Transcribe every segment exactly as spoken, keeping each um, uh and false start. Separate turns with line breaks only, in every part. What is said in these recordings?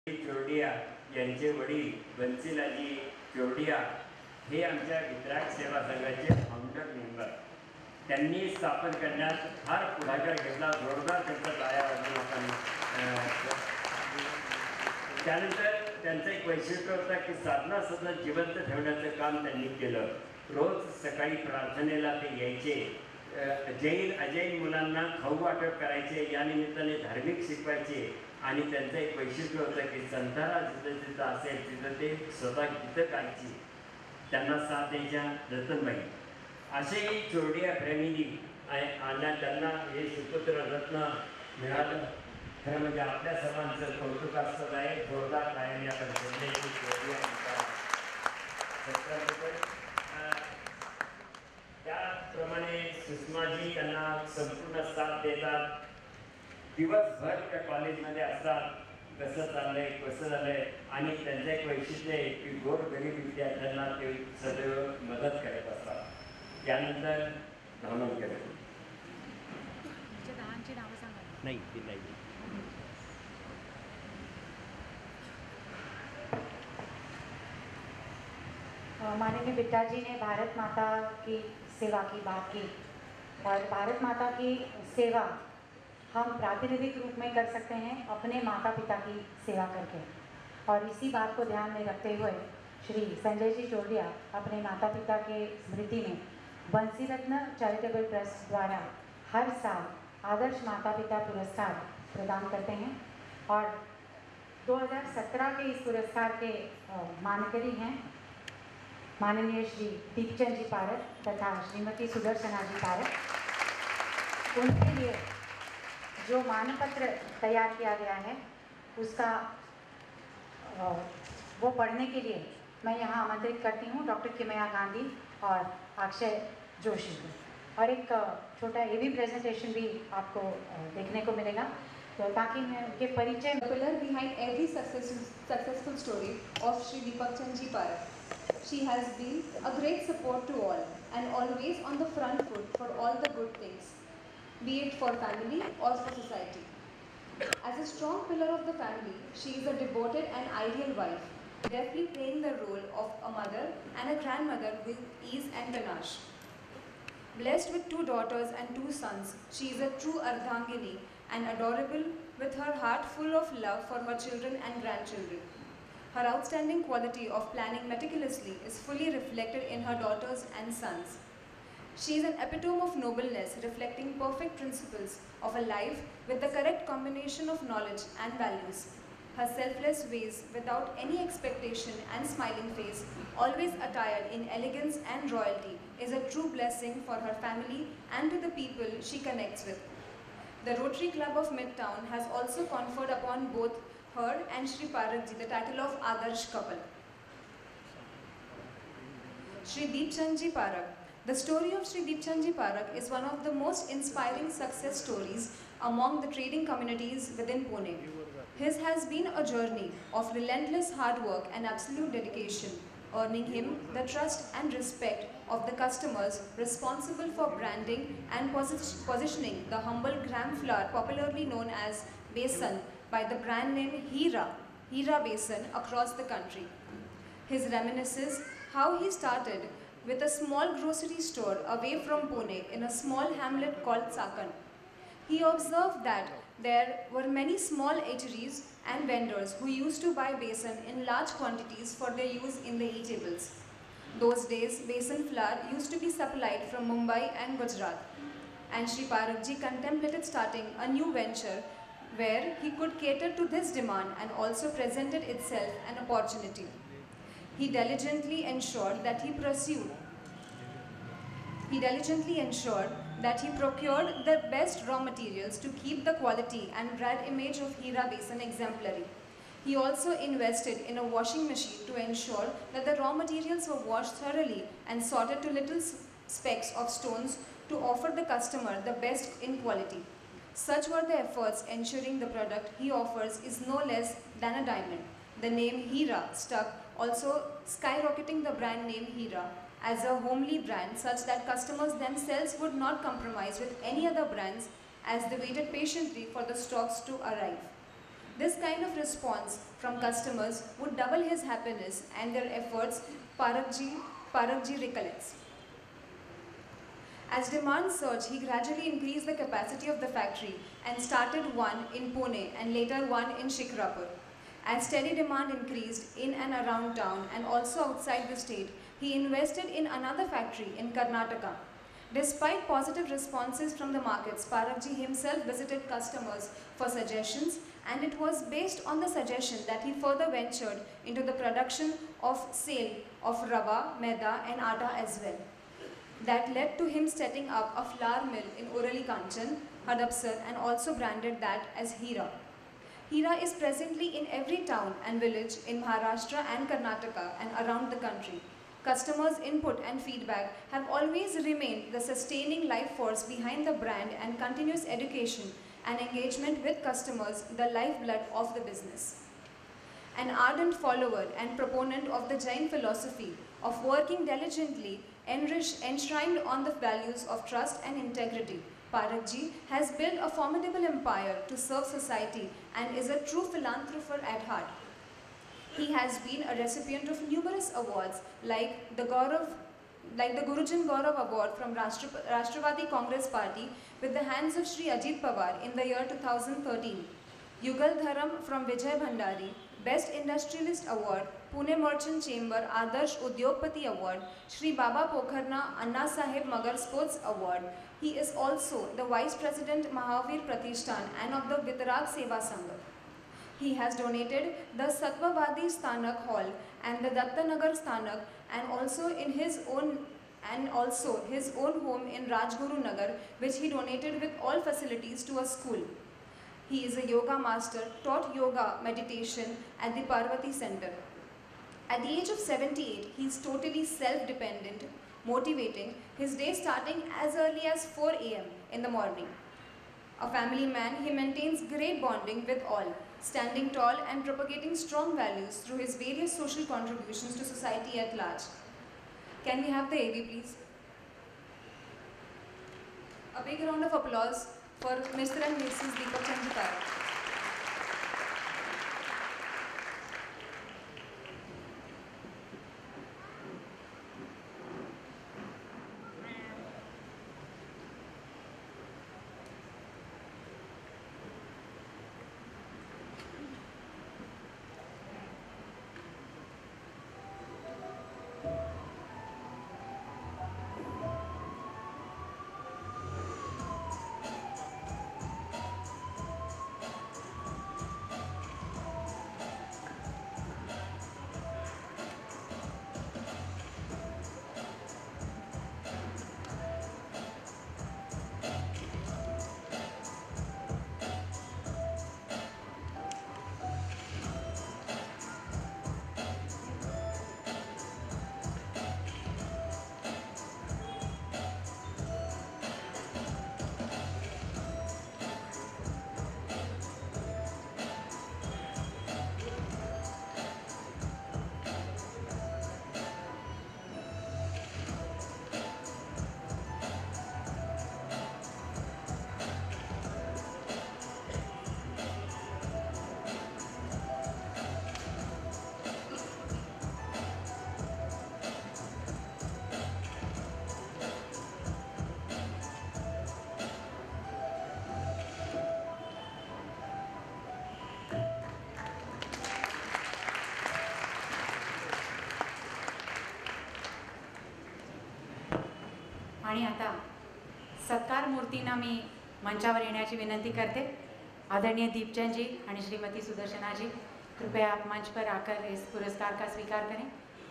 चोरडिया यांचे वडील बन्सीलाजी चोरडिया हे आमच्या वितराग सेवा संघाचे फाउंडर मेंबर. त्यांनी स्थापन करण्यात फार पुढाकार घेतला. जोरदार त्यांचा टाळ्या वाजवून आपण. त्यानंतर त्यांचं एक वैशिष्ट्य होतं की साधना सतत जिवंत ठेवण्याचं काम त्यांनी केलं. रोज सकाळी प्रार्थनेला ते यायचे. जैन अजैन मुलांना खाऊ वाटप करायचे. या निमित्ताने धार्मिक शिकवायचे. आणि त्यांचं एक वैशिष्ट्य होतं की संतारा जिथं जिथं असेल तिथं ते स्वतः गीतं गायची. त्यांना साथ द्यायच्या रतनबाई. असेही चोरडिया फॅमिली आणि त्यांना हे सुपुत्र रत्न मिळालं. खरं म्हणजे आपल्या सर्वांचं कौतुकास्पद आहे. जोरदार टाळ्यांनी आपण चोरडियाची चोरडिया त्याप्रमाणे सुषमाजी त्यांना संपूर्ण साथ देतात. दिवसभर त्या कॉलेजमध्ये असतात. कसं चाललंय कसं झालंय. आणि त्यांचं एक वैशिष्ट्य आहे की गोरगरीब विद्यार्थ्यांना ते सदैव मदत करत असतात. त्यानंतर धावणं करत नाही ती नाही.
माननीय बिट्टा जी ने भारत माता की सेवा की बात की और भारत माता की सेवा हम प्रातिनिधिक रूप में कर सकते हैं अपने माता पिता की सेवा करके. और इसी बात को ध्यान में रखते हुए श्री संजय जी चोरडिया अपने माता पिता के स्मृति में बंसी रत्न चैरिटेबल ट्रस्ट द्वारा हर साल आदर्श माता पिता पुरस्कार प्रदान करते हैं. और दो हज़ार सत्रह के इस पुरस्कार के मानकरी हैं माननीय श्री दीपचंद जी पारक तथा श्रीमती सुदर्शना जी पारक. उनके लिए जो मानपत्र तैयार किया गया है उसका वो पढ़ने के लिए मैं यहाँ आमंत्रित करती हूँ डॉक्टर किमया गांधी और अक्षय जोशी को. और एक छोटा ये भी प्रेजेंटेशन भी आपको देखने को मिलेगा तो ताकि मैं उनके परिचय.
Pillar behind every successful story of Shri Deepchand ji Parak. She has been a great support to all and always on the front foot for all the good things, be it for family or for society. As a strong pillar of the family, she is a devoted and ideal wife, deftly playing the role of a mother and a grandmother with ease and panache. Blessed with two daughters and two sons, she is a true Ardhangini and adorable with her heart full of love for her children and grandchildren. Her outstanding quality of planning meticulously is fully reflected in her daughters and sons. She is an epitome of nobleness, reflecting perfect principles of a life with the correct combination of knowledge and values. Her selfless ways, without any expectation and smiling face, always attired in elegance and royalty, is a true blessing for her family and to the people she connects with. The Rotary Club of Midtown has also conferred upon both her and Shri Parak ji the title of Adarsh couple. Shri Deepchand ji Parak. The story of Shri Deepchand ji Parak is one of the most inspiring success stories among the trading communities within Pune. His has been a journey of relentless hard work and absolute dedication, earning him the trust and respect of the customers responsible for branding and posi positioning the humble gram flour popularly known as besan by the brand name Hira, Hira Besan across the country. His reminisces how he started with a small grocery store away from Pune in a small hamlet called Sakan. He observed that there were many small eateries and vendors who used to buy besan in large quantities for their use in the eatables. Those days, besan flour used to be supplied from Mumbai and Gujarat. And Shri Parak ji contemplated starting a new venture where he could cater to this demand and also presented itself an opportunity. He diligently ensured that he pursued. He diligently ensured that he procured the best raw materials to keep the quality and brand image of Hira Besan exemplary. He also invested in a washing machine to ensure that the raw materials were washed thoroughly and sorted to little specks of stones to offer the customer the best in quality. Such were the efforts ensuring the product he offers is no less than a diamond. The name Hira stuck, also skyrocketing the brand name Hira as a homely brand such that customers themselves would not compromise with any other brands as they waited patiently for the stocks to arrive. This kind of response from customers would double his happiness and their efforts, Parakji, Parakji recollects. As demand surged, he gradually increased the capacity of the factory and started one in Pune and later one in Shikrapur. As steady demand increased in and around town and also outside the state, he invested in another factory in Karnataka. Despite positive responses from the markets, Parakji himself visited customers for suggestions, and it was based on the suggestion that he further ventured into the production of sale of rava, maida and atta as well. That led to him setting up a flour mill in Orali Kanchan, Hadapsar, and also branded that as Hira. Hira is presently in every town and village in Maharashtra and Karnataka and around the country. Customers' input and feedback have always remained the sustaining life force behind the brand, and continuous education and engagement with customers the lifeblood of the business. An ardent follower and proponent of the Jain philosophy of working diligently, enshrined on the values of trust and integrity, Parakji has built a formidable empire to serve society and is a true philanthropist at heart. He has been a recipient of numerous awards like the Gaurav, like the Gurujan Gaurav Award from Rashtra, Rashtravari Congress Party with the hands of Shri Ajit Pawar in the year two thousand thirteen, Yugal Dharam from Vijay Bhandari, Best Industrialist Award, Pune Merchant Chamber Adarsh Udyogpati Award, Shri Baba Pokharna Anna Saheb Magar Sports Award. He is also the Vice President Mahavir Pratishthan and of the Vitarag Seva Sangha. He has donated the Satvavadi Sthanak Hall and the Dattanagar Sthanak, and also in his own and also his own home in Rajguru Nagar, which he donated with all facilities to a school. He is a yoga master, taught yoga meditation at the Parvati Center. At the age of seventy-eight, he is totally self-dependent, motivating his day starting as early as four A M in the morning. A family man, he maintains great bonding with all, standing tall and propagating strong values through his various social contributions to society at large. Can we have the A V, please? A big round of applause for Mister and Missus Deepak Chandji Parak.
आणि आता सत्कार मूर्तींना मी मंचावर येण्याची विनंती करते. आदरणीय दीपचंद जी आणि श्रीमती सुदर्शना जी, कृपया आप मंच पर आकर इस पुरस्कार का स्वीकार करें.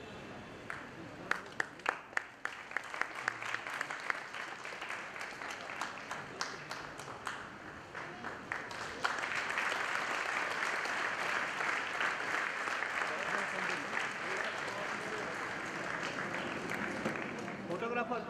फोटोग्राफर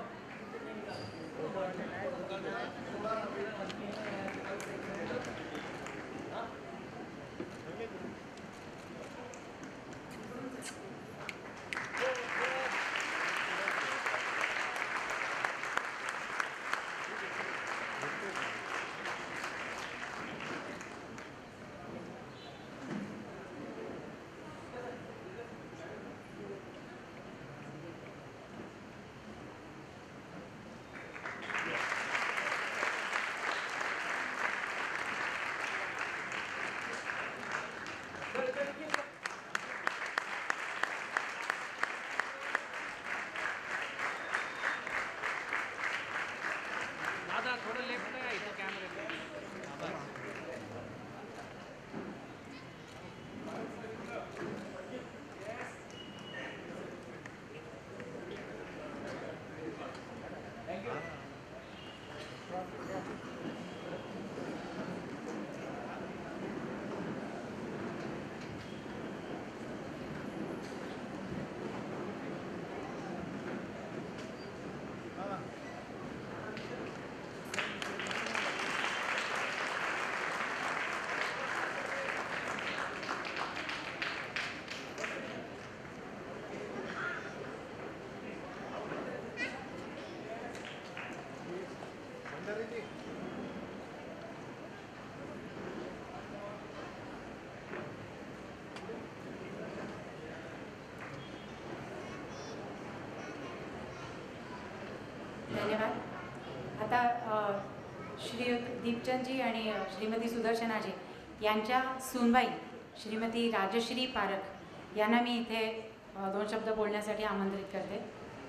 धन्यवाद. आता अ, श्री दीपचंदजी आणि श्रीमती सुदर्शनाजी यांच्या सूनबाई श्रीमती राजश्री पारख यांना मी इथे अ, दोन शब्द बोलण्यासाठी आमंत्रित करते.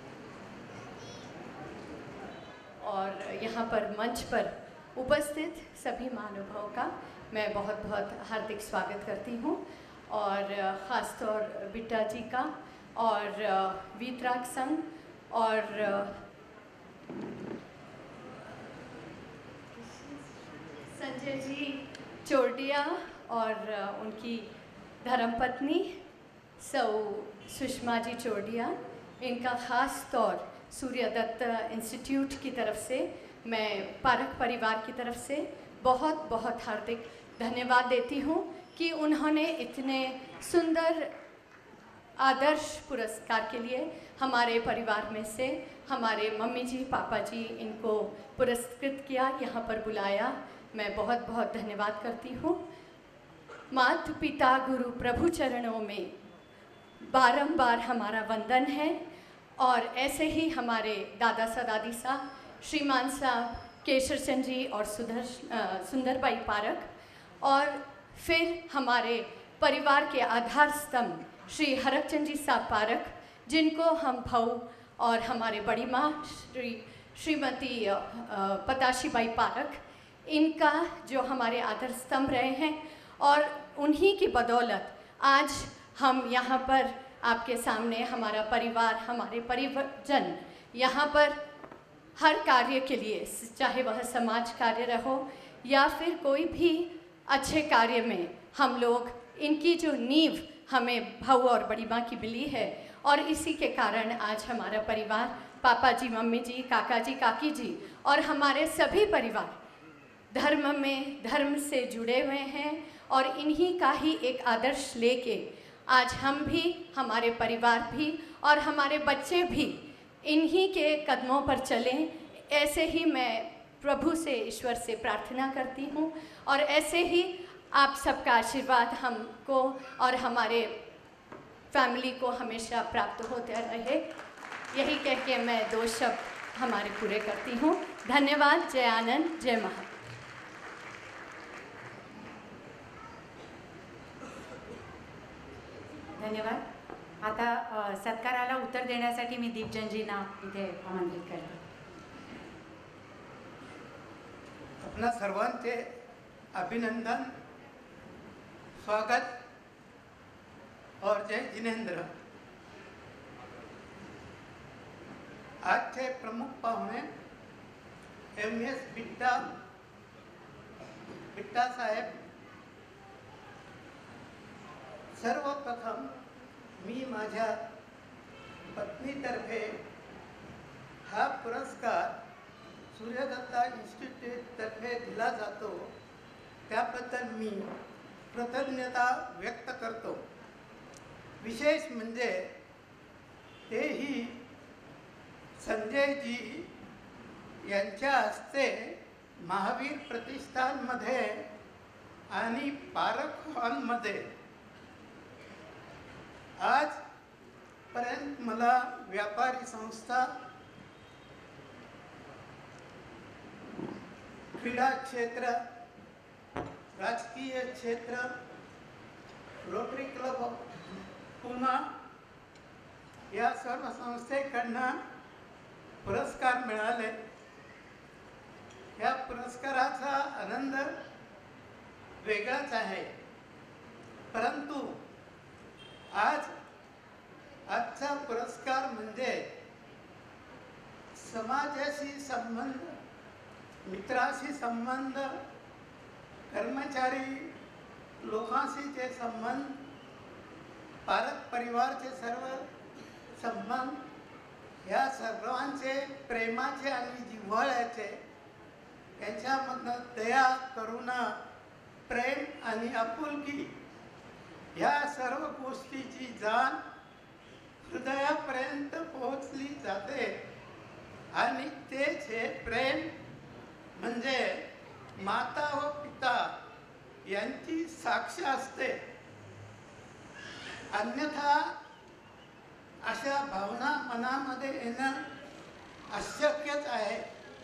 और यहाँ पर मंच पर उपस्थित सभी महानुभावों का मैं बहुत बहुत हार्दिक स्वागत करती हूँ और ख़ास तौर बिट्टा जी का और वीतराग संघ और संजय जी चोरडिया और उनकी धर्मपत्नी सौ सुषमा जी चोरडिया, इनका ख़ास तौर सूर्य दत्त इंस्टीट्यूट की तरफ से मैं पारख परिवार की तरफ से बहुत बहुत हार्दिक धन्यवाद देती हूँ कि उन्होंने इतने सुंदर आदर्श पुरस्कार के लिए हमारे परिवार में से हमारे मम्मी जी पापा जी इनको पुरस्कृत किया, यहाँ पर बुलाया. मैं बहुत बहुत धन्यवाद करती हूँ. माता पिता गुरु प्रभु चरणों में बारंबार हमारा वंदन है और ऐसे ही हमारे दादा सा दादी सा श्रीमान साहब केशर चंद जी और सुधर सुंदरबाई पारख और फिर हमारे परिवार के आधार स्तंभ श्री हरकचंद जी साहब पारख, जिनको हम भाऊ और हमारे बड़ी माँ श्री श्रीमती पताशीबाई पारख, इनका जो हमारे आधार स्तंभ रहे हैं और उन्हीं की बदौलत आज हम यहाँ पर आपके सामने हमारा परिवार हमारे परिवारजन यहाँ पर हर कार्य के लिए, चाहे वह समाज कार्य रहो या फिर कोई भी अच्छे कार्य में, हम लोग इनकी जो नींव हमें भाऊ और बड़ी माँ की मिली है और इसी के कारण आज हमारा परिवार पापा जी मम्मी जी काका जी काकी जी और हमारे सभी परिवार धर्म में धर्म से जुड़े हुए हैं और इन्हीं का ही एक आदर्श लेके आज हम भी हमारे परिवार भी और हमारे बच्चे भी इन्हीं के कदमों पर चलें. ऐसे ही मैं प्रभु से ईश्वर से प्रार्थना करती हूँ और ऐसे ही आप सबका आशीर्वाद हमको और हमारे फैमिली को हमेशा प्राप्त होते रहे. यही कह के मैं दो शब्द हमारे पूरे करती हूँ. धन्यवाद. जय आनंद. जय महा.
धन्यवाद. आता अ, सत्काराला उत्तर देण्यासाठी मी दीपचंदजींना इथे आमंत्रित करते.
अपना सर्वांचे अभिनंदन, स्वागत और जय जिनेंद्र. आजचे प्रमुख पाहुणे एम एस बिट्टा बिट्टा साहेब. सर्वप्रथम मी माझ्या पत्नीतर्फे हा पुरस्कार सूर्यदत्ता इन्स्टिट्यूटतर्फे दिला जातो त्याबद्दल मी कृतज्ञता व्यक्त करतो. विशेष म्हणजे तेही संजयजी यांच्या हस्ते महावीर प्रतिष्ठानमध्ये आणि पारख हॉलमध्ये. आजपर्यंत मला व्यापारी संस्था, क्रीडा क्षेत्र, राजकीय क्षेत्र, रोटरी क्लब ऑफ पुणे या सर्व संस्थेकडनं पुरस्कार मिळाले. या पुरस्काराचा आनंद वेगळाच आहे. परंतु आज आजचा पुरस्कार म्हणजे समाजाशी संबंध, मित्राशी संबंध, कर्मचारी लोकांशी जे संबंध, पारख परिवारचे सर्व संबंध, ह्या सर्वांचे प्रेमाचे आणि जिव्हाळ्याचे, यांच्यामधनं दया, करुणा, प्रेम आणि आपुलकी ह्या सर्व गोष्टीची जाण हृदयापर्यंत पोहोचली जाते. आणि तेच हे प्रेम म्हणजे माता व पिता यांची साक्ष असते. अन्यथा अशा भावना मनामध्ये येणं अशक्यच आहे.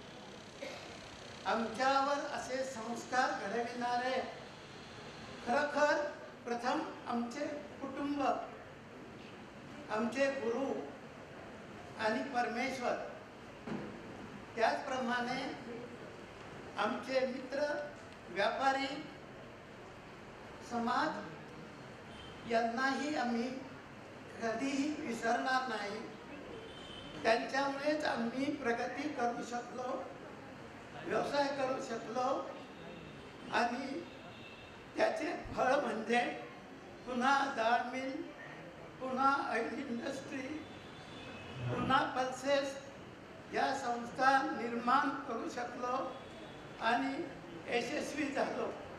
आमच्यावर असे संस्कार घडविणारे खरोखर प्रथम आमचे कुटुंब, आमचे गुरु आणि परमेश्वर, त्याचप्रमाणे आमचे मित्र, व्यापारी, समाज यांनाही आम्ही कधीही विसरणार नाही. त्यांच्यामुळेच आम्ही प्रगती करू शकलो, व्यवसाय करू शकलो आणि त्याचे फळ म्हणजे पुन्हा डाळ मिल, पुन्हा ऑइल इंडस्ट्री, पुन्हा पल्सेस या संस्था निर्माण करू शकलो आणि यशस्वी झालो.